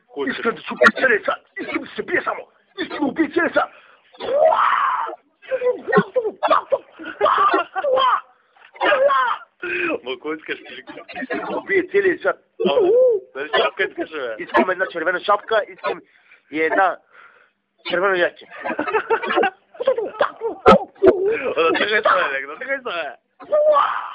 Искам да се обицелеца! Искам да се бия само! Искам да обицелеца! Ма кой искаш? Искам да убие целия свят! Дали шапка искаш, бе? Искам една червена шапка, искам и една червена яке. Да тъгай се, бе!